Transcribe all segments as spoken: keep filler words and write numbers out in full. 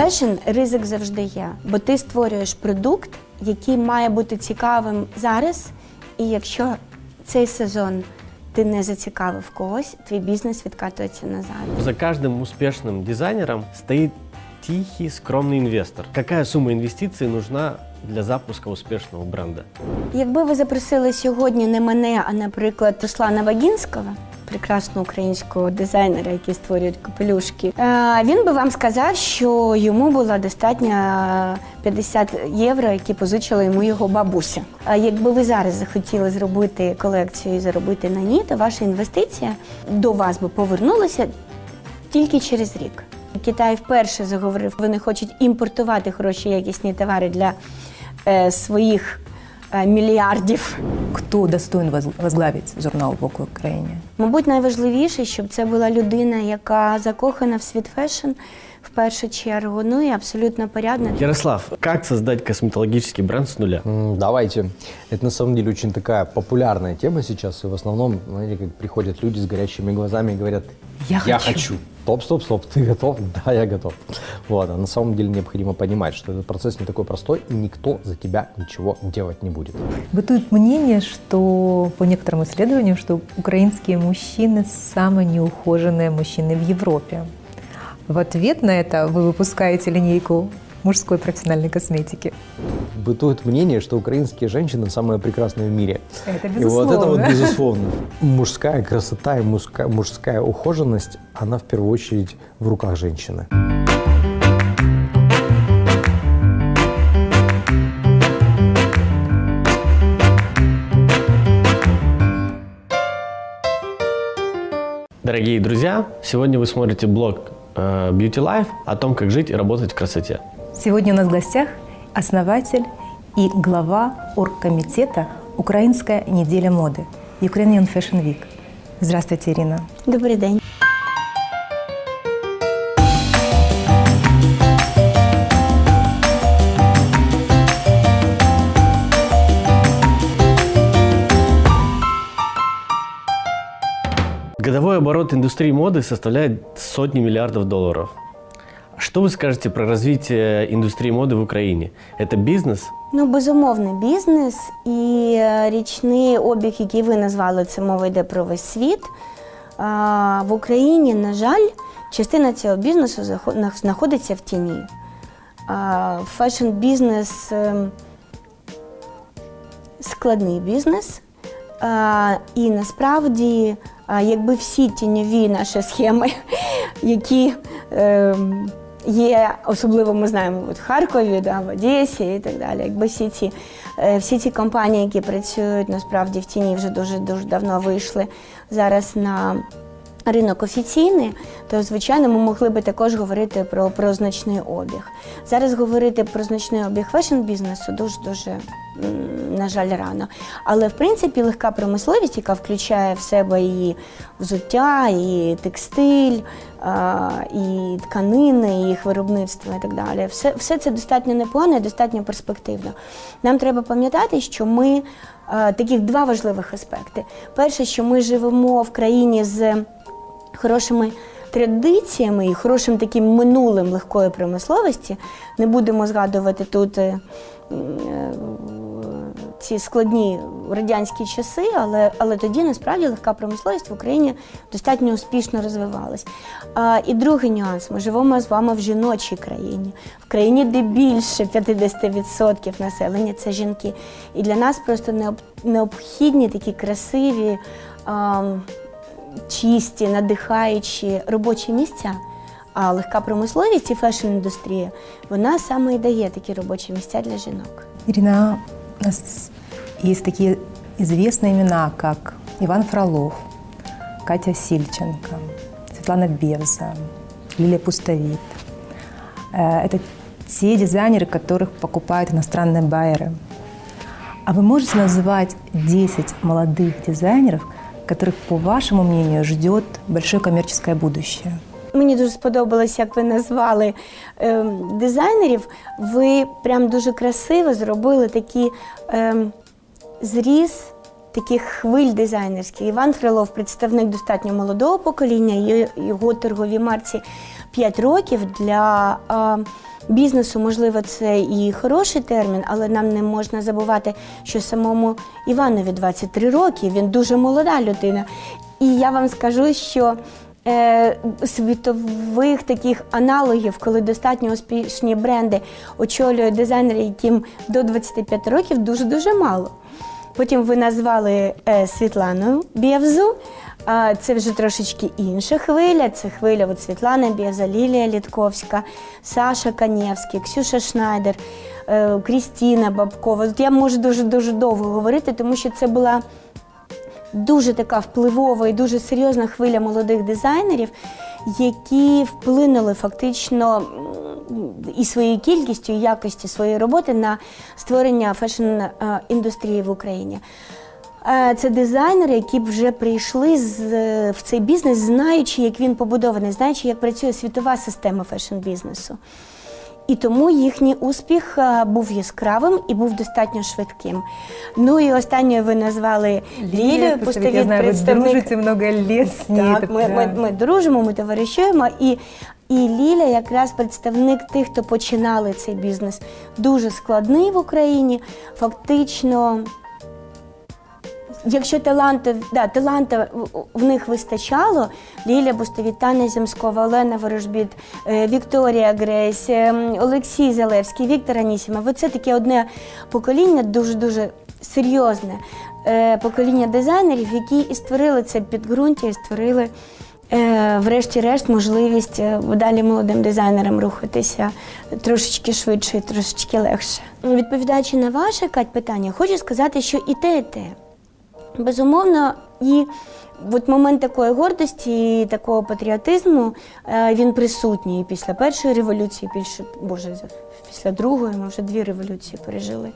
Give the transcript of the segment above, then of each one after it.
фешн ризик завжди є, бо ти створюєш продукт, який має бути цікавим зараз, і якщо цей сезон ты не зацікавив когось, твой бизнес відкатується назад. За каждым успешным дизайнером стоит тихий, скромный инвестор. Какая сумма инвестиций нужна для запуска успішного бренду? Якби ви запросили сьогодні не мене, а, наприклад, Руслана Вагінського, прекрасного українського дизайнера, який створює капелюшки, він би вам сказав, що йому було достатньо п'ятдесят євро, які позичила йому його бабуся. А якби ви зараз захотіли зробити колекцію і заробити на ній, то ваша інвестиція до вас би повернулася тільки через рік. Китай вперше заговорив, вони хочуть імпортувати хороші якісні товари для е, своїх е, мільярдів. Хто достоин возглавити журнал Vogue в Україні? Мабуть, найважливіше, щоб це була людина, яка закохана в світ фешн, в першу чергу, ну и абсолютно порядно. Ярослав, как создать косметологический бренд с нуля? Давайте. Это на самом деле очень такая популярная тема сейчас, и в основном, знаете, как приходят люди с горящими глазами и говорят: я, я хочу. хочу. Стоп, стоп, стоп, ты готов? Да, я готов. Вот, а на самом деле необходимо понимать, что этот процесс не такой простой, и никто за тебя ничего делать не будет. Бытует мнение, что по некоторым исследованиям, что украинские мужчины самые неухоженные мужчины в Европе. В ответ на это вы выпускаете линейку мужской профессиональной косметики. Бытует мнение, что украинские женщины самые прекрасные в мире. Это безусловно. И вот это вот безусловно. Мужская красота и мужская, мужская ухоженность, она в первую очередь в руках женщины. Дорогие друзья, сегодня вы смотрите блог Beauty Life о том, как жить и работать в красоте. Сегодня у нас в гостях основатель и глава оргкомитета «Украинская неделя моды» Ukrainian Fashion Week. Здравствуйте, Ирина. Добрий день. Годовой оборот индустрии моды составляет сотни миллиардов долларов. Что вы скажете про развитие индустрии моды в Україні? Это бізнес? Ну, безумовно, бізнес і річний обіг, який ви назвали, це мова йде про весь світ. В Україні, на жаль, частина цього бізнесу знаходиться в тіні. Фешн-бізнес – складний бізнес. І насправді, якби всі тіньові наші схеми, які є, особливо ми знаємо в Харкові, да, в Одесі і так далі. Якби всі ці, всі ці компанії, які працюють насправді в тіні, вже дуже-дуже давно вийшли зараз на ринок офіційний, то, звичайно, ми могли би також говорити про, про значний обіг. Зараз говорити про значний обіг фешн-бізнесу дуже-дуже, на жаль, рано. Але, в принципі, легка промисловість, яка включає в себе і взуття, і текстиль, і тканини, і їх виробництво і так далі. Все, все це достатньо непогано і достатньо перспективно. Нам треба пам'ятати, що ми, таких два важливих аспекти. Перше, що ми живемо в країні з хорошими традиціями і хорошим таким минулим легкої промисловості. Не будемо згадувати тут ці складні радянські часи, але, але тоді насправді легка промисловість в Україні достатньо успішно розвивалась. А, і другий нюанс. Ми живемо з вами в жіночій країні. В країні, де більше п'ятдесят відсотків населення – це жінки. І для нас просто необхідні такі красиві, а, чисті, надихаючі робочі місця. А легка промисловість і фешн-індустрія, вона саме і дає такі робочі місця для жінок. Ирина, у нас есть такие известные имена, как Иван Фролов, Катя Сильченко, Светлана Бевза, Лилия Пустовит. Это те дизайнеры, которых покупают иностранные байеры. А вы можете назвать десять молодых дизайнеров, которых, по вашему мнению, ждет большое коммерческое будущее? Мені дуже сподобалось, як ви назвали е, дизайнерів. Ви прям дуже красиво зробили такий е, зріз таких хвиль дизайнерських. Іван Фролов – представник достатньо молодого покоління, його торговій марці п'ять років. Для а, бізнесу, можливо, це і хороший термін, але нам не можна забувати, що самому Іванові двадцять три роки, він дуже молода людина. І я вам скажу, що е, світових таких аналогів, коли достатньо успішні бренди очолюють дизайнери, яким до двадцяти п'яти років, дуже-дуже мало. Потім ви назвали е, Світлану Бєвзу, а це вже трошечки інша хвиля. Це хвиля от Світлана Бєвза, Лілія Літковська, Саша Канєвський, Ксюша Шнайдер, е, Крістіна Бабкова. От я можу дуже-дуже довго говорити, тому що це була дуже така впливова і дуже серйозна хвиля молодих дизайнерів, які вплинули фактично і своєю кількістю, і якістю своєї роботи на створення фешн-індустрії в Україні. Це дизайнери, які вже прийшли в цей бізнес, знаючи, як він побудований, знаючи, як працює світова система фешн-бізнесу. І тому їхній успіх був яскравим і був достатньо швидким. Ну і останньою ви назвали Лілію Пустовіт, я знаю, представник... ви дружите много лет з нею. Так, ми, ми, ми дружимо, ми товаришуємо. І, і Ліля якраз представник тих, хто починали цей бізнес. Дуже складний в Україні, фактично... Якщо таланти, да, таланти в них вистачало, Ліля Пустовіт, Таня Земскова, Олена Ворожбіт, Вікторія Грейс, Олексій Залевський, Віктор Анісімов. Оце таке одне покоління, дуже-дуже серйозне покоління дизайнерів, які і створили це підґрунтя, і створили врешті-решт можливість далі молодим дизайнерам рухатися трошечки швидше і трошечки легше. Відповідаючи на ваше, Кать, питання, хочу сказати, що і те, і те. Безумовно, і от момент такої гордості, і такого патріотизму, він присутній після першої революції, більше, боже, після другої, ми вже дві революції пережили.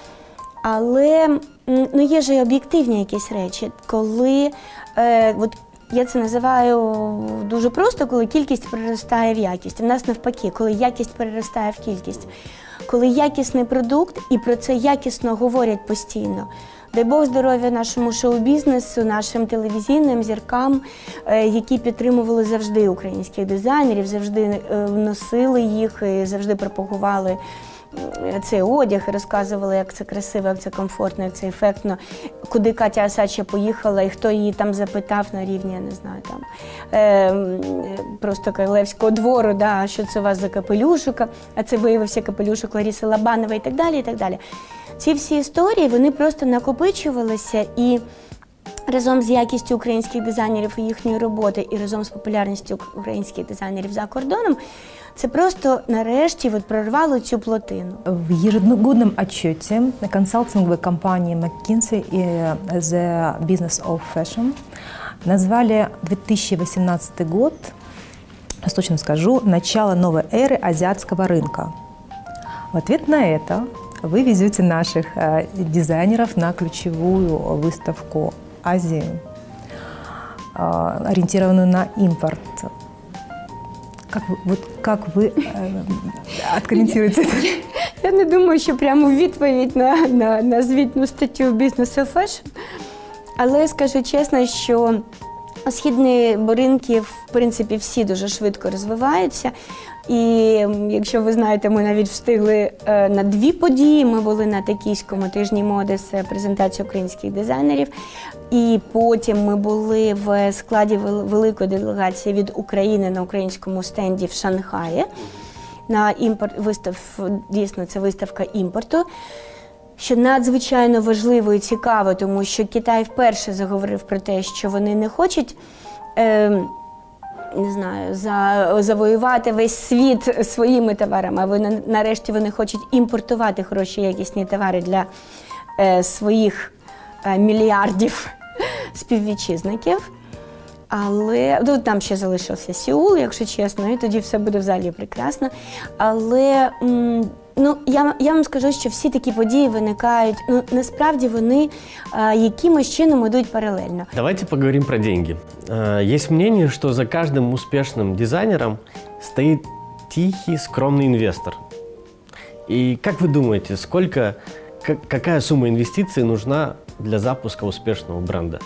Але ну, є ж і об'єктивні якісь речі, коли, е, от я це називаю дуже просто, коли кількість переростає в якість. У нас навпаки, коли якість переростає в кількість. Коли якісний продукт, і про це якісно говорять постійно. Дай Бог здоров'я нашому шоу-бізнесу, нашим телевізійним зіркам, які підтримували завжди українських дизайнерів, завжди носили їх, завжди пропагували цей одяг, розказували, як це красиво, як це комфортно, як це ефектно, куди Катя Осадча поїхала і хто її там запитав на рівні, я не знаю, там, е, просто Королевського двору, да, що це у вас за капелюшок, а це виявився капелюшок Лариси Лобанової і так далі, і так далі. Ці всі історії, вони просто накопичувалися, і разом з якістю українських дизайнерів і їхньої роботи, і разом з популярністю українських дизайнерів за кордоном, це просто нарешті вот прорвало цю плотину. В ежегодном отчете консалтинговой компании McKinsey и The Business of Fashion назвали две тысячи восемнадцатый год, точно скажу, начало новой эры азиатского рынка. В ответ на это вы везете наших дизайнеров на ключевую выставку Азии, ориентированную на импорт. Как вы, вот, как вы э, откомментируете это? Я не думаю, що прямо відповідь на, на, на звітну статтю в Business of Fashion. Але скажу чесно, що східні ринки, в принципі, всі дуже швидко розвиваються. І якщо ви знаєте, ми навіть встигли на дві події. Ми були на Токійському тижні моди, це презентація українських дизайнерів. І потім ми були в складі великої делегації від України на українському стенді в Шанхаї. На імпорт, вистав, дійсно, це виставка імпорту, що надзвичайно важливо і цікаво, тому що Китай вперше заговорив про те, що вони не хочуть е, не знаю, за, завоювати весь світ своїми товарами, а вони, нарешті вони хочуть імпортувати хороші якісні товари для е, своїх е, мільярдів співвітчизників. Але ну, там ще залишився Сеул, якщо чесно, і тоді все буде взагалі прекрасно. Але ну, я, я вам скажу, що всі такі події виникають, ну, насправді вони а, якимось чином йдуть паралельно. Давайте поговорим про деньги. Есть мнение, что за каждым успешным дизайнером стоит тихий, скромный инвестор. И как вы думаете, сколько, какая сумма инвестиций нужна для запуска успішного бренду?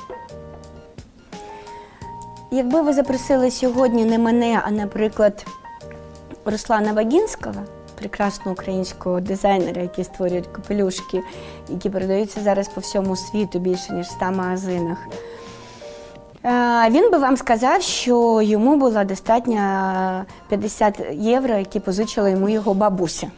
Якби ви запросили сьогодні не мене, а, наприклад, Руслана Вагінського, прекрасного українського дизайнера, який створює капелюшки, які продаються зараз по всьому світу, більше ніж в ста магазинах, він би вам сказав, що йому було достатньо п'ятдесят євро, які позичила йому його бабуся.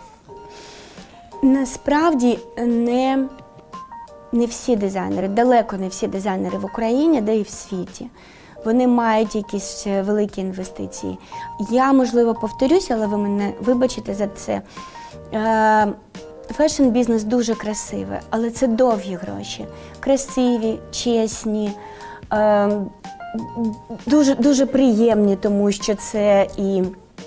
Насправді, не, не всі дизайнери, далеко не всі дизайнери в Україні, де і в світі, вони мають якісь великі інвестиції. Я, можливо, повторюся, але ви мене вибачите за це. Фешн-бізнес дуже красивий, але це довгі гроші. Красиві, чесні, дуже, дуже приємні, тому що це і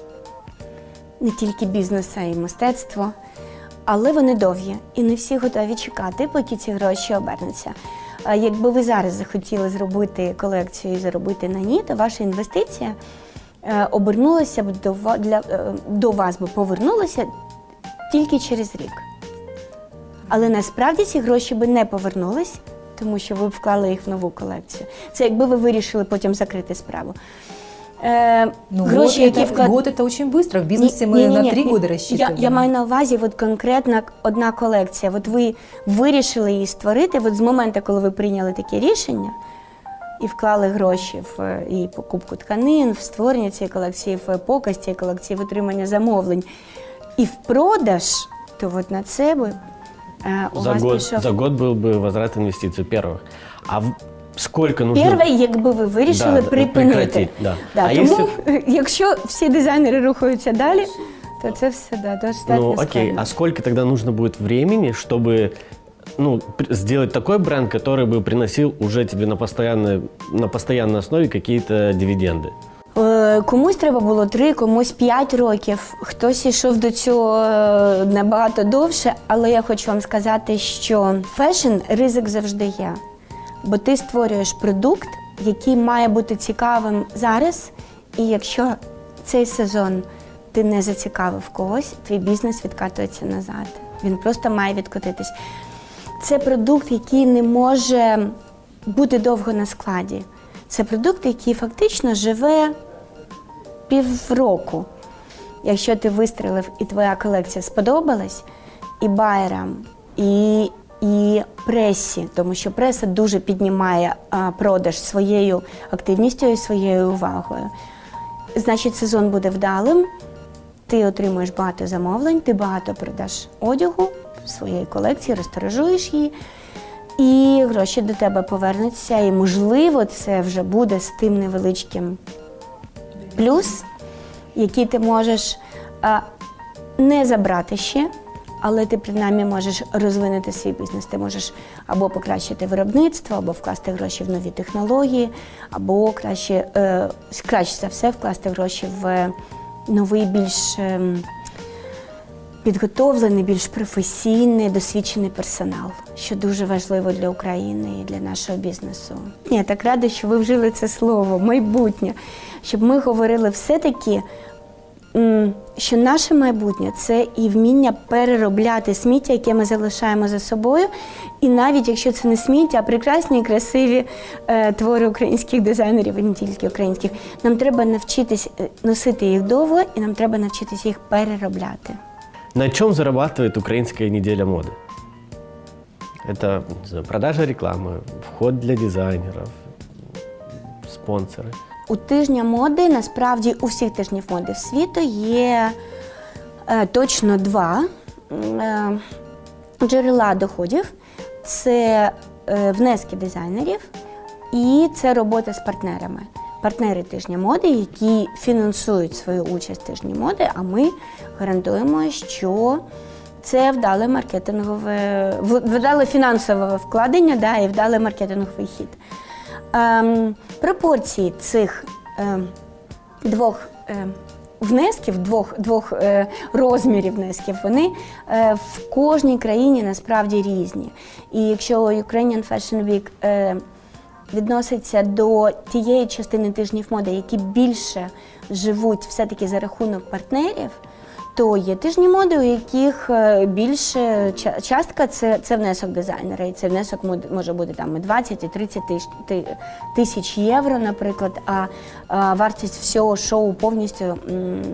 не тільки бізнес, а й мистецтво. Але вони довгі, і не всі готові чекати, поки ці гроші обернуться. Якби ви зараз захотіли зробити колекцію і заробити на ній, то ваша інвестиція обернулася б до, для, до вас, би повернулася тільки через рік. Але насправді ці гроші би не повернулись, тому що ви б вклали їх в нову колекцію. Це якби ви вирішили потім закрити справу. Э, ну, гроші, год, які это, вклад... год это очень быстро. В бизнесе ні, мы ні, ні, на ні, три ні. года рассчитываем. Я, я маю на увазі от конкретно одна колекція. От ви вирішили її створити, от з моменту, коли ви прийняли таке рішення і вклали гроші в і покупку тканин, в створення цієї колекції, в показ цієї колекції, в отримання замовлень і в продаж, то от на це би е, у за вас год, пішов... За год был бы возврат інвестицій первых. А в... Сколько нужно? Перше, якби ви вирішили да, припинити. Да. Да, а тому, если... якщо всі дизайнери рухаються далі, то це все да, достатньо Ну, окей, складно. а сколько тогда нужно будет времени, чтобы ну, сделать такой бренд, который бы приносил уже тебе на постоянной, на постоянной основе какие-то дивиденды? Комусь треба було три, комусь п'ять років, хтось йшов до цього набагато довше, але я хочу вам сказати, що фешн – ризик завжди є. Бо ти створюєш продукт, який має бути цікавим зараз, і якщо цей сезон ти не зацікавив когось, твій бізнес відкатується назад. Він просто має відкотитись. Це продукт, який не може бути довго на складі. Це продукт, який фактично живе півроку. Якщо ти вистрілив і твоя колекція сподобалась, і байерам, і і пресі, тому що преса дуже піднімає а, продаж своєю активністю і своєю увагою. Значить, сезон буде вдалим, ти отримуєш багато замовлень, ти багато продаш одягу своєї колекції, розтиражуєш її, і гроші до тебе повернуться, і, можливо, це вже буде з тим невеличким плюс, який ти можеш а, не забрати ще, але ти, принаймні, можеш розвинути свій бізнес. Ти можеш або покращити виробництво, або вкласти гроші в нові технології, або краще, е, краще за все вкласти гроші в новий, більш е, підготовлений, більш професійний, досвідчений персонал, що дуже важливо для України і для нашого бізнесу. Я так рада, що ви вжили це слово «майбутнє», щоб ми говорили все-таки, що наше майбутнє – це і вміння переробляти сміття, яке ми залишаємо за собою. І навіть якщо це не сміття, а прекрасні і красиві е, твори українських дизайнерів, і не тільки українських, нам треба навчитись носити їх довго, і нам треба навчитись їх переробляти. На чем зарабатывает Украинская неделя моды? Это не знаю, продажа рекламы, вход для дизайнеров, спонсори. У тижня моди, насправді, у всіх тижнів моди світу є е, точно два е, джерела доходів. Це е, внески дизайнерів і це робота з партнерами. Партнери тижня моди, які фінансують свою участь в тижні моди, а ми гарантуємо, що це вдале маркетингове, вдале фінансове вкладення, да, і вдалий маркетинговий хід. Ем, пропорції цих ем, двох ем, внесків, двох, двох е, розмірів внесків, вони е, в кожній країні насправді різні. І якщо Ukrainian Fashion Week е, відноситься до тієї частини тижнів моди, які більше живуть все-таки за рахунок партнерів, то є тижні моди, у яких е, більше ча- частка це, це внесок дизайнера. І цей внесок мод- може бути там і двадцять, і тридцять тисяч, ти- тисяч євро, наприклад, а, а вартість всього шоу повністю м,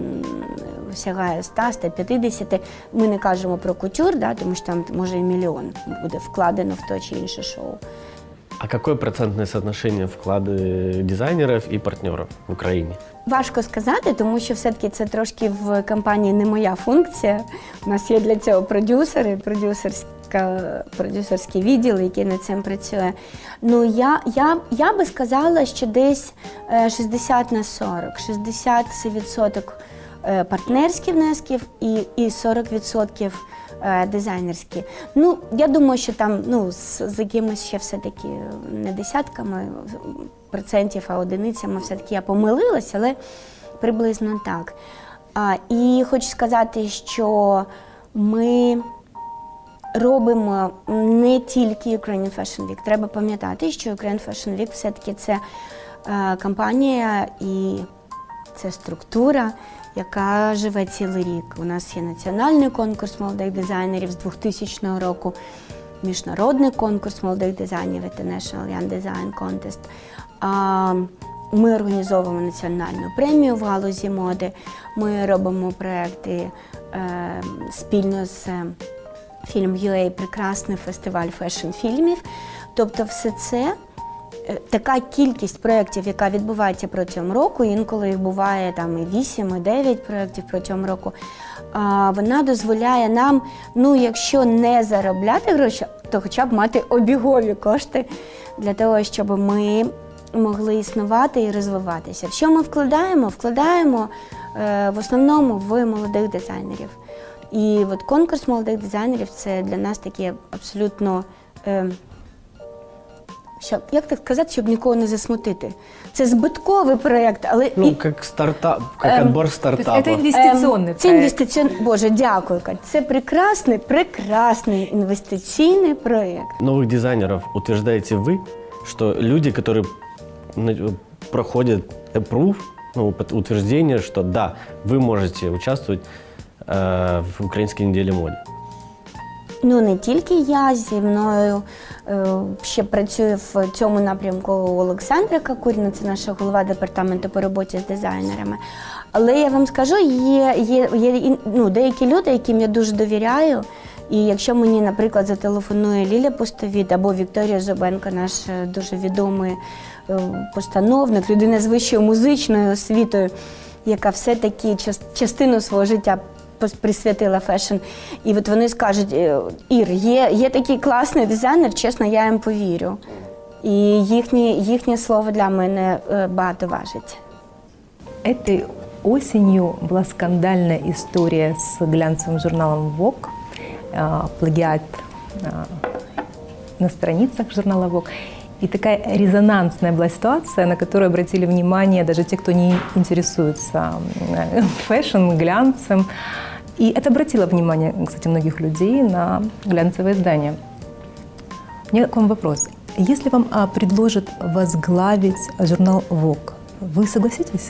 сягає сто - сто п'ятдесят. Ми не кажемо про кутюр, да, тому що там може і мільйон буде вкладено в то чи інше шоу. А какое процентное соотношение вклады дизайнеров и партнеров в Украине? Важко сказати, тому що все-таки це трошки в компанії не моя функція. У нас є для цього продюсери, продюсерська, продюсерський відділ, який над цим працює. Ну, я, я, я би сказала, що десь е, шістдесят на сорок. шістдесят – це відсоток е, партнерських внесків і, і сорок відсотків е, дизайнерські. Ну, я думаю, що там ну, з, з якимось ще все-таки не десятками процентів, а одиницями все-таки я помилилась, але приблизно так. А, і хочу сказати, що ми робимо не тільки Ukrainian Fashion Week. Треба пам'ятати, що Ukrainian Fashion Week все-таки це е, кампанія і це структура, яка живе цілий рік. У нас є національний конкурс молодих дизайнерів з двохтисячного року, міжнародний конкурс молодих дизайнерів International Young Design Contest. А, ми організовуємо національну премію в галузі моди, ми робимо проекти е, спільно з Film ю ей, прекрасний фестиваль фешн-фільмів. Тобто все це, така кількість проєктів, яка відбувається протягом року, інколи їх буває там і вісім, і дев'ять проєктів протягом року, а, вона дозволяє нам, ну якщо не заробляти гроші, то хоча б мати обігові кошти для того, щоб ми могли існувати і розвиватися. В що ми вкладаємо? Вкладаємо е, в основному в молодих дизайнерів. І от конкурс молодих дизайнерів – це для нас таке абсолютно, е, щоб, як так сказати, щоб нікого не засмутити. Це збитковий проєкт, але… Ну, і, как стартап, как Эм, отбор стартапов. Это инвестиционный Ем, Це інвестиційний, Боже, дякую, Кать. Це прекрасний, прекрасний інвестиційний проєкт. Новых дизайнеров утверждаете вы, что люди, которые на- проходят approve, ну, под- утверждение, что да, вы можете участвовать э, в Украинской неделе моды. Ну, не тільки я, зі мною е, ще працює в цьому напрямку Олександра Какуріна, це наша голова департаменту по роботі з дизайнерами. Але я вам скажу, є, є, є ну, деякі люди, яким я дуже довіряю. І якщо мені, наприклад, зателефонує Ліля Пустовіт або Вікторія Зубенко, наш е, дуже відомий е, постановник, людина з вищою музичною освітою, яка все-таки час- частину свого життя пос- присвятила фешн. І от вони скажуть: «Е, Ір, є, є такий класний дизайнер, чесно, я їм повірю. І їхнє, їхнє слово для мене е, багато важить. Этой осенью была скандальная история с глянцевым журналом Vogue, а, плагиат а, на страницах журнала Vogue. И такая резонансная была ситуация, на которую обратили внимание даже те, кто не интересуется э, фэшн, глянцем. И это обратило внимание, кстати, многих людей на глянцевое издание. У меня к вам вопрос. Если вам а, предложат возглавить журнал Vogue, вы согласитесь?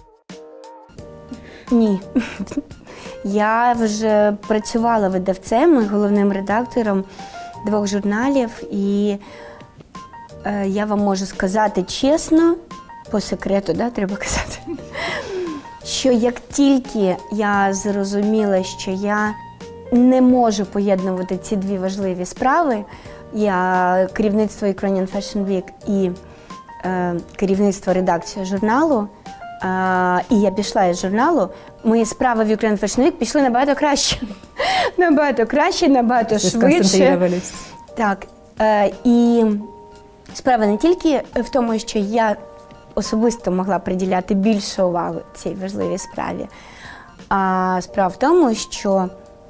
Ні. Я вже працювала видавцем і головним редактором двох журналів, і е, я вам можу сказати чесно, по секрету, да, треба казати, що як тільки я зрозуміла, що я не можу поєднувати ці дві важливі справи, я керівництво Ukrainian Fashion Week і е, керівництво редакції журналу, А, і я пішла із журналу, мої справи в Ukrainian Fashion Week пішли набагато краще. Набагато краще, набагато швидше. Так. Е, і справа не тільки в тому, що я особисто могла приділяти більше уваги цій важливій справі, а справа в тому, що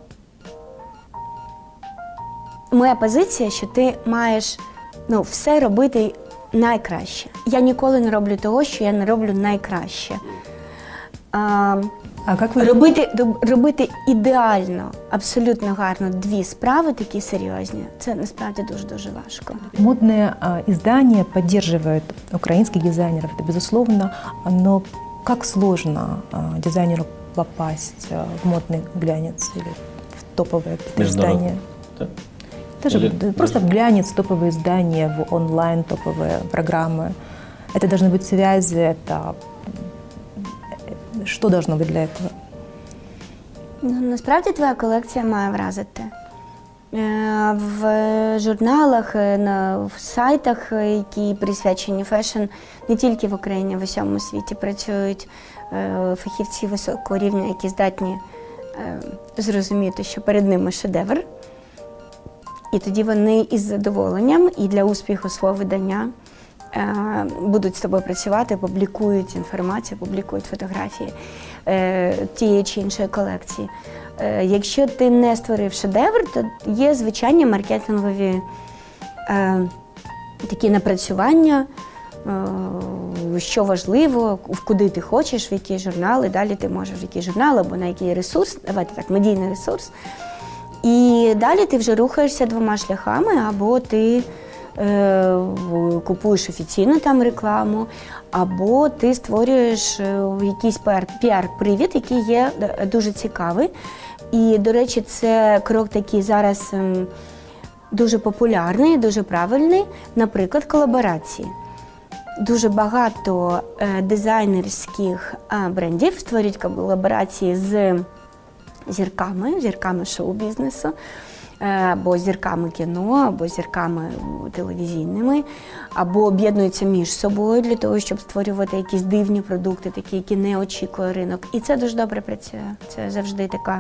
моя позиція, що ти маєш ну, все робити найкраще. Я ніколи не роблю того, що я не роблю найкраще. А, А как вы... робити, робити ідеально, абсолютно гарно дві справи такі серйозні, це насправді дуже-дуже важко. Модные а, издания поддерживают украинских дизайнеров, это безусловно, но как сложно а, дизайнеру попасть э, в модный глянец или в топовое Международный, издание. да? Даже Или д- просто даже- в глянец, топовые издания, в онлайн топовые программы. Это должны быть связи, это что должно быть для этого? Ну, насправді твоя колекція має вразити. Е, В журналах, е, на в сайтах, е, які присвячені фешн, не тільки в Україні, а в усьому світі працюють е, фахівці високого рівня, які здатні е, зрозуміти, що перед ними шедевр. І тоді вони із задоволенням і для успіху свого видання е, будуть з тобою працювати, публікують інформацію, публікують фотографії е, тієї чи іншої колекції. Е, якщо ти не створив шедевр, то є звичайні маркетингові е, такі напрацювання, е, що важливо, в куди ти хочеш, в які журнали, далі ти можеш в який журнал або на який ресурс, давайте так, медійний ресурс. І далі ти вже рухаєшся двома шляхами, або ти е, купуєш офіційну там рекламу, або ти створюєш е, якийсь піар-привід, який є дуже цікавий. І, до речі, це крок такий зараз е, дуже популярний, дуже правильний, наприклад, колаборації. Дуже багато е, дизайнерських е, брендів створюють колаборації з зірками, зірками шоу-бізнесу, або зірками кіно, або зірками телевізійними, або об'єднуються між собою для того, щоб створювати якісь дивні продукти, такі, які не очікує ринок. І це дуже добре працює. Це завжди така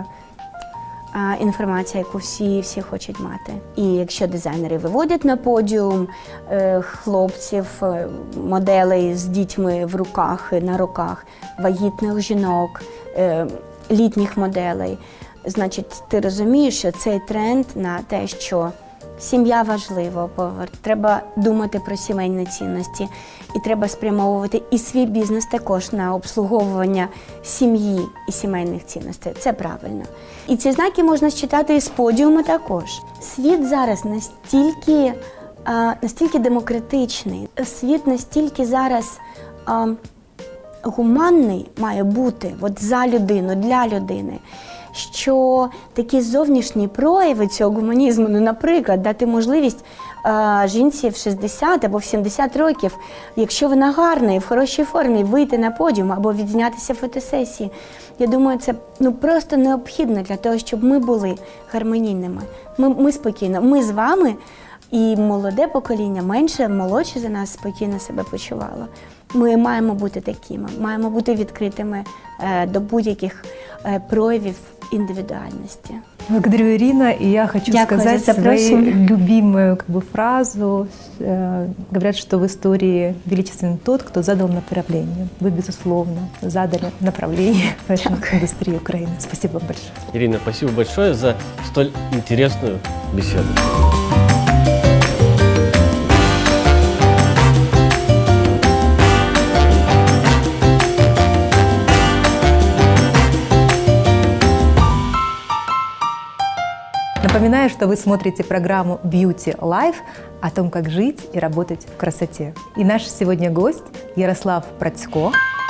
а, інформація, яку всі, всі хочуть мати. І якщо дизайнери виводять на подіум е, хлопців, е, моделей з дітьми в руках, на руках, вагітних жінок, е, літніх моделей, значить, ти розумієш, що цей тренд на те, що сім'я важлива, треба думати про сімейні цінності, і треба спрямовувати і свій бізнес також на обслуговування сім'ї і сімейних цінностей. Це правильно. І ці знаки можна считати і з подіуму також. Світ зараз настільки, а, настільки демократичний, світ настільки зараз а, гуманний має бути от за людину, для людини, що такі зовнішні прояви цього гуманізму, ну, наприклад, дати можливість а, жінці в шістдесят або в сімдесят років, якщо вона гарна і в хорошій формі, вийти на подіум або відзнятися фотосесії. Я думаю, це ну, просто необхідно для того, щоб ми були гармонійними. Ми, ми спокійно, ми з вами, і молоде покоління, менше, молодше за нас, спокійно себе почувало. Ми маємо бути такими, маємо бути відкритими е, до будь-яких е, проявів индивидуальности. Благодарю, Ирина. И я хочу Дякую сказать за свою запрошение. любимую как бы, фразу. Э, говорят, что в истории величественен тот, кто задал направление. Вы, безусловно, задали направление фэшн-индустрии Украины. Спасибо вам большое. Ирина, спасибо большое за столь интересную беседу. Напоминаю, что вы смотрите программу Beauty Life о том, как жить и работать в красоте. И наш сегодня гость Ярослав Процько.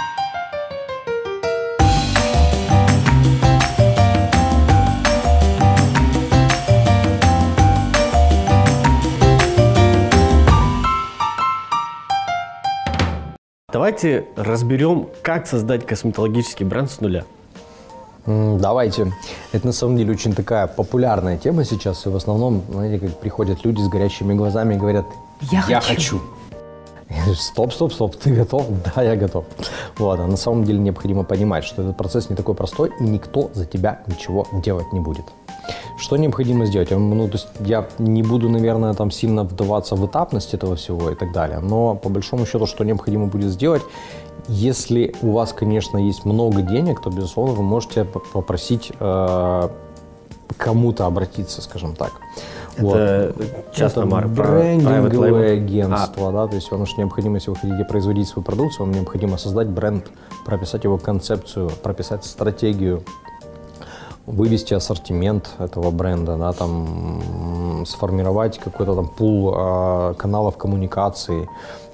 Давайте разберем, как создать косметологический бренд с нуля. М, Давайте. Это на самом деле очень такая популярная тема сейчас. И в основном, знаете, как приходят люди с горящими глазами и говорят: Я хочу. хочу. Я говорю: стоп, стоп, стоп, ты готов? Да, я готов. Вот, а на самом деле необходимо понимать, что этот процесс не такой простой, и никто за тебя ничего делать не будет. Что необходимо сделать? Я, ну, то есть я не буду, наверное, там сильно вдаваться в этапность этого всего и так далее, но по большому счету, что необходимо будет сделать, если у вас, конечно, есть много денег, то, безусловно, вы можете попросить э, кому-то обратиться, скажем так. Это частная Это марка, брендинговое private label. агентство, да, то есть вам же необходимо, если вы хотите производить свою продукцию, вам необходимо создать бренд, прописать его концепцию, прописать стратегию, вывести ассортимент этого бренда, да, там, сформировать какой-то там пул э, каналов коммуникации,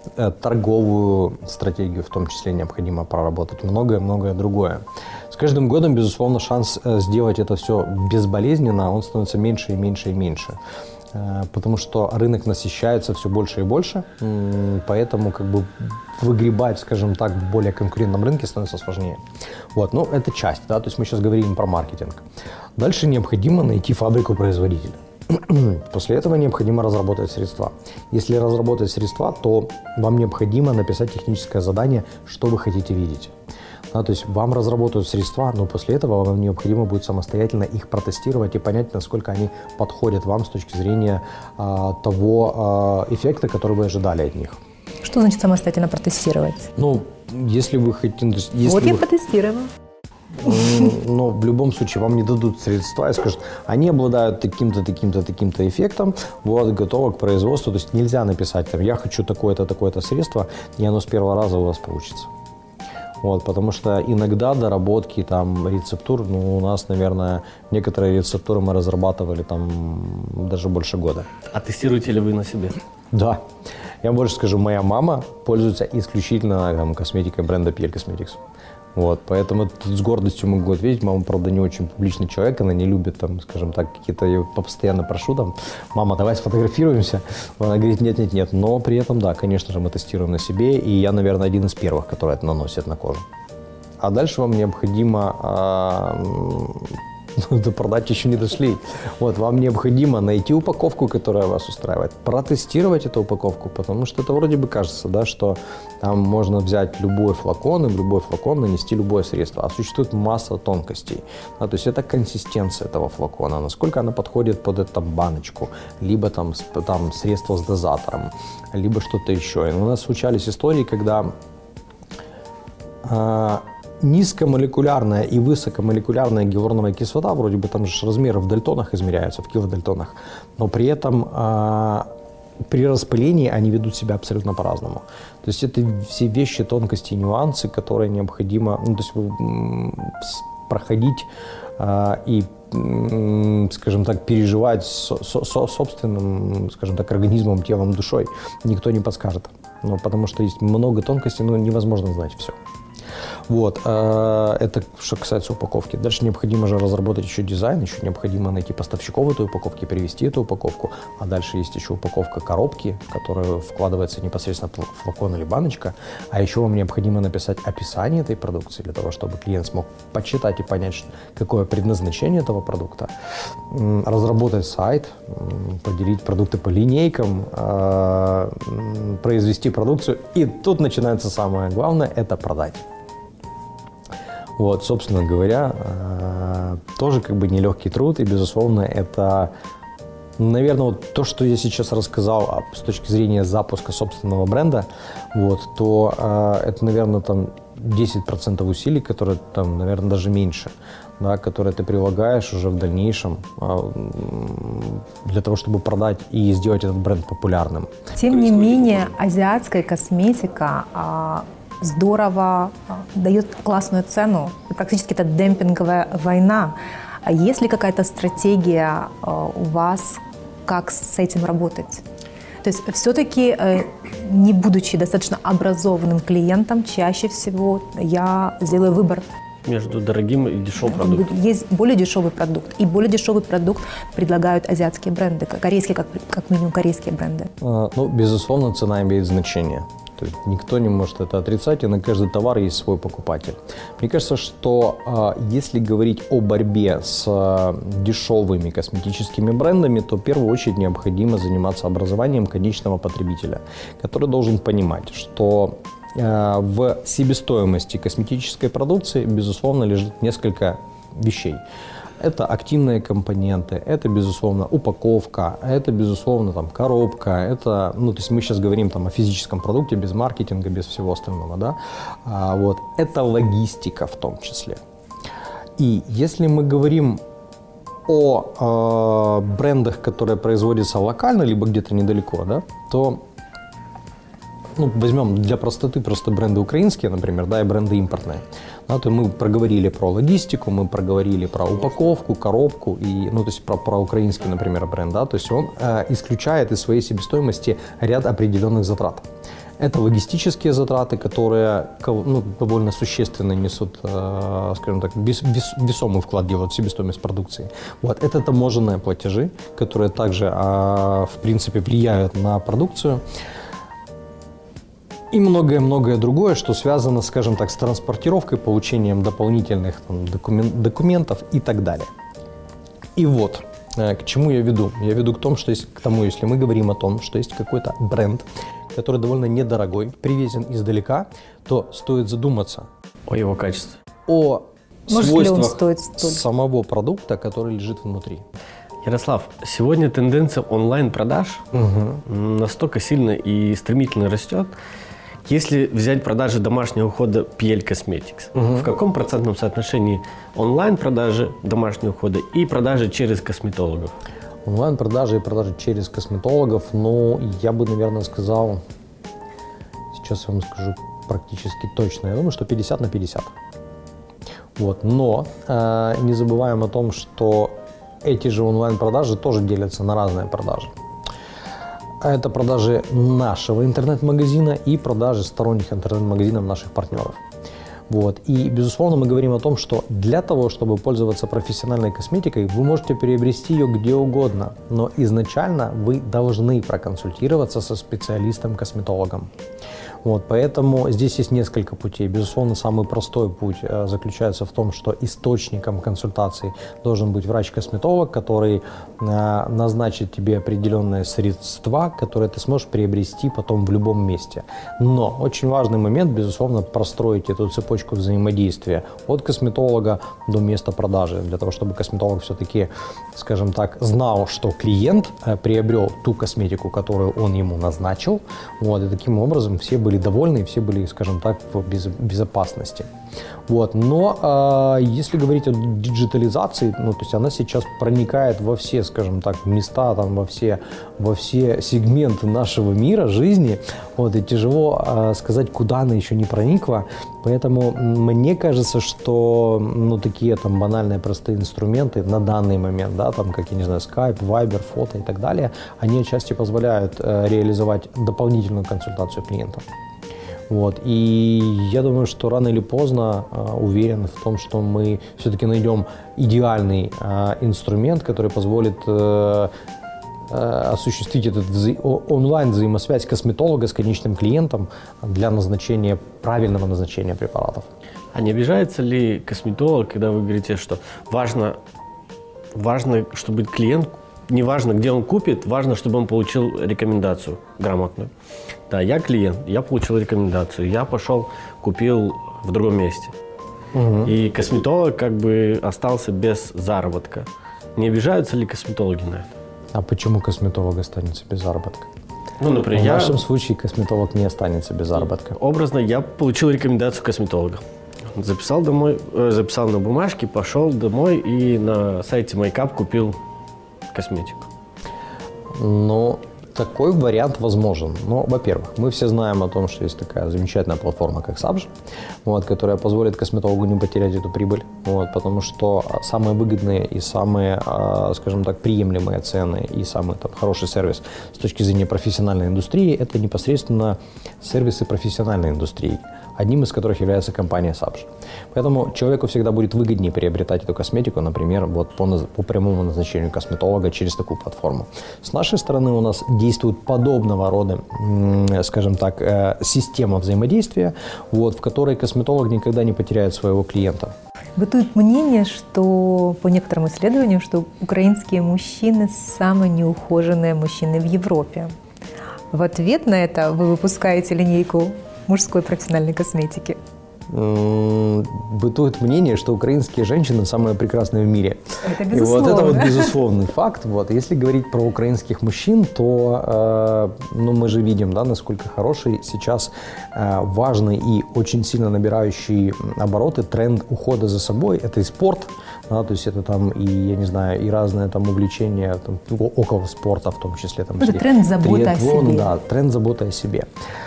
торговую стратегию в том числе необходимо проработать, многое-многое другое. С каждым годом, безусловно, шанс сделать это все безболезненно, он становится меньше и меньше и меньше. Потому что рынок насыщается все больше и больше, поэтому как бы выгребать, скажем так, в более конкурентном рынке становится сложнее. Вот, ну, это часть, да, то есть мы сейчас говорим про маркетинг. Дальше необходимо найти фабрику-производителя. После этого необходимо разработать средства. Если разработать средства, то вам необходимо написать техническое задание, что вы хотите видеть. Да, то есть вам разработают средства, но после этого вам необходимо будет самостоятельно их протестировать и понять, насколько они подходят вам с точки зрения а, того а, эффекта, который вы ожидали от них. Что значит самостоятельно протестировать? Ну, если вы хотите... Если вот вы... я протестировала. Но в любом случае вам не дадут средства и скажут, они обладают таким-то, таким-то, таким-то эффектом, вот, готово к производству. То есть нельзя написать, там, я хочу такое-то, такое-то средство, и оно с первого раза у вас получится. Вот, потому что иногда доработки там, рецептур, ну, у нас, наверное, некоторые рецептуры мы разрабатывали там даже больше года. А тестируете ли вы на себе? Да. Я больше скажу, моя мама пользуется исключительно там, косметикой бренда пи эль Cosmetics. Вот, поэтому тут с гордостью могу ответить, мама, правда, не очень публичный человек, она не любит, там, скажем так, какие-то, я постоянно прошу, там, мама, давай сфотографируемся, она говорит, нет-нет-нет, но при этом, да, конечно же, мы тестируем на себе, и я, наверное, один из первых, который это наносит на кожу. А дальше вам необходимо, а, до продать еще не дошли, вот, вам необходимо найти упаковку, которая вас устраивает, протестировать эту упаковку, потому что это вроде бы кажется, да, что там можно взять любой флакон и в любой флакон нанести любое средство, а существует масса тонкостей, да, то есть это консистенция этого флакона, насколько она подходит под эту баночку, либо там, там средство с дозатором, либо что-то еще. И у нас случались истории, когда а, низкомолекулярная и высокомолекулярная гиалуроновая кислота, вроде бы там же размеры в дальтонах измеряются, в килодальтонах, но при этом а, при распылении они ведут себя абсолютно по-разному. То есть это все вещи, тонкости и нюансы, которые необходимо, ну, то есть проходить а, и, скажем так, переживать со, со, со собственным, скажем так, организмом, телом, душой никто не подскажет. Ну, потому что есть много тонкостей, но невозможно знать все. Вот, это что касается упаковки. Дальше необходимо же разработать еще дизайн, еще необходимо найти поставщиков этой упаковки, перевести эту упаковку, а дальше есть еще упаковка коробки, в которую вкладывается непосредственно флакон или баночка, а еще вам необходимо написать описание этой продукции для того, чтобы клиент смог почитать и понять, какое предназначение этого продукта, разработать сайт, поделить продукты по линейкам, произвести продукцию, и тут начинается самое главное – это продать. Вот, собственно говоря, тоже как бы нелегкий труд, и, безусловно, это, наверное, вот то, что я сейчас рассказал с точки зрения запуска собственного бренда, вот, то это, наверное, там десять процентов усилий, которые, там, наверное, даже меньше, да, которые ты прилагаешь уже в дальнейшем для того, чтобы продать и сделать этот бренд популярным. Тем не менее, азиатская косметика здорово дает классную цену. Практически это демпинговая война. А есть ли какая-то стратегия у вас, как с этим работать? То есть все-таки, не будучи достаточно образованным клиентом, чаще всего я сделаю выбор. Между дорогим и дешевым продуктом. Есть более дешевый продукт. И более дешевый продукт предлагают азиатские бренды, корейские, как, как минимум корейские бренды. А, ну, безусловно, цена имеет значение. То есть никто не может это отрицать, и на каждый товар есть свой покупатель. Мне кажется, что э, если говорить о борьбе с э, дешевыми косметическими брендами, то в первую очередь необходимо заниматься образованием конечного потребителя, который должен понимать, что э, в себестоимости косметической продукции, безусловно, лежит несколько вещей. Это активные компоненты, это, безусловно, упаковка, это, безусловно, там, коробка, это, ну, то есть мы сейчас говорим там о физическом продукте, без маркетинга, без всего остального, да, а, вот, это логистика в том числе. И если мы говорим о э, брендах, которые производятся локально, либо где-то недалеко, да, то, ну, возьмем для простоты просто бренды украинские, например, да, и бренды импортные. Да, то мы проговорили про логистику, мы проговорили про упаковку, коробку, и, ну, то есть про, про украинский, например, бренд, да, то есть он э, исключает из своей себестоимости ряд определенных затрат. Это логистические затраты, которые ну, довольно существенно несут, скажем так, вес, вес, весомый вклад делают в себестоимость продукции. Вот. Это таможенные платежи, которые также, в принципе, влияют на продукцию. И многое-многое другое, что связано, скажем так, с транспортировкой, получением дополнительных там, документ, документов и так далее. И вот, к чему я веду? Я веду к тому, что есть, к тому, если мы говорим о том, что есть какой-то бренд, который довольно недорогой, привезен издалека, то стоит задуматься о его качестве, о Может свойствах ли он стоить столько? самого продукта, который лежит внутри. Ярослав, сегодня тенденция онлайн-продаж Угу. настолько сильно и стремительно растет. Если взять продажи домашнего ухода пи эл Cosmetics, Угу. в каком процентном соотношении онлайн-продажи домашнего ухода и продажи через косметологов? Онлайн-продажи и продажи через косметологов, ну, я бы, наверное, сказал, сейчас я вам скажу практически точно, я думаю, что пятьдесят на пятьдесят. Вот. Но э, не забываем о том, что эти же онлайн-продажи тоже делятся на разные продажи. Это продажи нашего интернет-магазина и продажи сторонних интернет-магазинов наших партнеров. Вот. И, безусловно, мы говорим о том, что для того, чтобы пользоваться профессиональной косметикой, вы можете приобрести ее где угодно, но изначально вы должны проконсультироваться со специалистом-косметологом. Вот, поэтому здесь есть несколько путей. Безусловно, самый простой путь э, заключается в том, что источником консультации должен быть врач-косметолог, который э, назначит тебе определенные средства, которые ты сможешь приобрести потом в любом месте. Но очень важный момент, безусловно, простроить эту цепочку взаимодействия от косметолога до места продажи, для того, чтобы косметолог все-таки, скажем так, знал, что клиент э, приобрел ту косметику, которую он ему назначил. Вот, и таким образом все были довольны, все были, скажем так, в без, безопасности. Вот. Но э, если говорить о диджитализации, ну, то есть она сейчас проникает во все, скажем так, места, там, во все, во все сегменты нашего мира, жизни, вот, и тяжело э, сказать, куда она еще не проникла. Поэтому мне кажется, что ну, такие там банальные простые инструменты на данный момент, да, там, как, я не знаю, Skype, Viber, фото и так далее, они отчасти позволяют э, реализовать дополнительную консультацию клиента. Вот. И я думаю, что рано или поздно э, уверен в том, что мы все-таки найдем идеальный э, инструмент, который позволит э, э, осуществить этот вза- онлайн-взаимосвязь косметолога с конечным клиентом для назначения, правильного назначения препаратов. А не обижается ли косметолог, когда вы говорите, что важно, важно, чтобы клиент, не важно, где он купит, важно, чтобы он получил рекомендацию грамотную. Да, я клиент, я получил рекомендацию, я пошел, купил в другом месте. Угу. И косметолог как бы остался без заработка. Не обижаются ли косметологи на это? А почему косметолог останется без заработка? Ну, например, В я, нашем случае косметолог не останется без заработка. образно, я получил рекомендацию косметолога. Записал домой, э, записал на бумажке, пошел домой и на сайте Майкап купил косметику. Ну, такой вариант возможен. Но, во-первых, мы все знаем о том, что есть такая замечательная платформа, как Сабж, вот, которая позволит косметологу не потерять эту прибыль, вот, потому что самые выгодные и самые, скажем так, приемлемые цены и самый там, хороший сервис с точки зрения профессиональной индустрии – это непосредственно сервисы профессиональной индустрии, одним из которых является компания Сабж. Поэтому человеку всегда будет выгоднее приобретать эту косметику, например, вот по, по прямому назначению косметолога через такую платформу. С нашей стороны у нас действует подобного рода, скажем так, система взаимодействия, вот, в которой косметолог никогда не потеряет своего клиента. Бытует мнение, что по некоторым исследованиям, что украинские мужчины самые неухоженные мужчины в Европе. В ответ на это вы выпускаете линейку мужской профессиональной косметики. Бытует мнение, что украинские женщины самые прекрасные в мире. Это И вот это вот безусловно. безусловный факт. Вот. Если говорить про украинских мужчин, то э, ну, мы же видим, да, насколько хороший сейчас э, важный и очень сильно набирающий обороты тренд ухода за собой. Это и спорт, да, то есть это там и, я не знаю, и разные там увлечения там, около спорта, в том числе. Там, Это тренд заботы о себе. Да, тренд заботы о себе.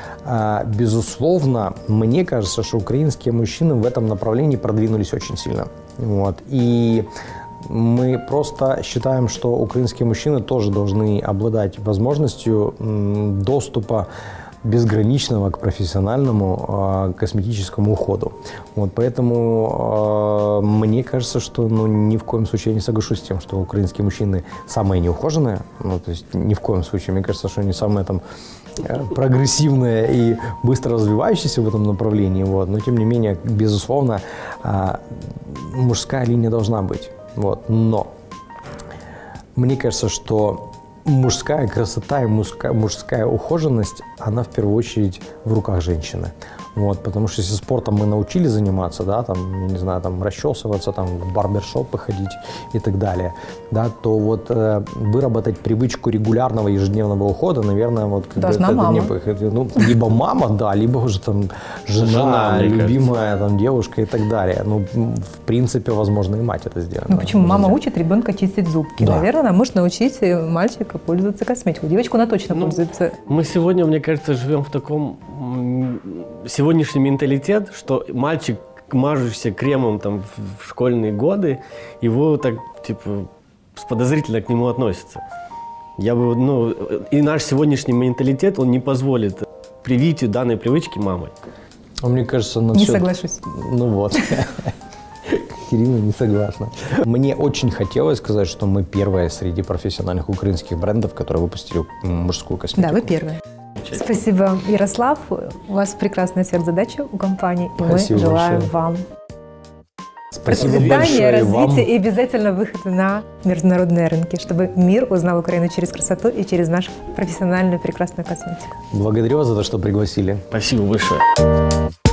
Безусловно, мне кажется, что украинские мужчины в этом направлении продвинулись очень сильно. Вот. И мы просто считаем, что украинские мужчины тоже должны обладать возможностью доступа безграничного к профессиональному э, косметическому уходу. Вот, поэтому э, мне кажется, что ну, ни в коем случае я не соглашусь с тем, что украинские мужчины самые неухоженные. Ну, то есть ни в коем случае. Мне кажется, что они самые там прогрессивные и быстро развивающиеся в этом направлении. Вот. Но тем не менее, безусловно, э, мужская линия должна быть. Вот. Но мне кажется, что мужская красота и мужская, мужская ухоженность, она в первую очередь в руках женщины. Вот, потому что если спортом мы научились заниматься, да, там, я не знаю, там, расчесываться, там, в барбершопы ходить и так далее, да, то вот э, выработать привычку регулярного ежедневного ухода, наверное, вот как должна бы, это, мама. это не, ну, либо мама, да, либо уже там жена, Жена, любимая там, девушка и так далее. Ну, в принципе, возможно, и мать это сделает. Ну да, почему? Мама нельзя. учит ребенка чистить зубки. Да. Наверное, она может научить мальчика пользоваться косметикой. Девочку она точно Ну, пользуется. Мы сегодня, мне кажется, живем в таком м, сегодняшний менталитет, что мальчик, мажущийся кремом там в в школьные годы, его так типа подозрительно к нему относятся. Я бы, ну, и наш сегодняшний менталитет, он не позволит привитию данной привычки мамой. А мне кажется, на Не всё- соглашусь. Ну вот. Кирилла не согласна. Мне очень хотелось сказать, что мы первые среди профессиональных украинских брендов, которые выпустили мужскую косметику. Да, вы первые. Спасибо, Ярослав. У вас прекрасная сверхзадача у компании, и Спасибо мы желаем большое. вам Спасибо процветания, большое и вам. развития и обязательно выхода на международные рынки, чтобы мир узнал Украину через красоту и через нашу профессиональную прекрасную косметику. Благодарю вас за то, что пригласили. Спасибо большое.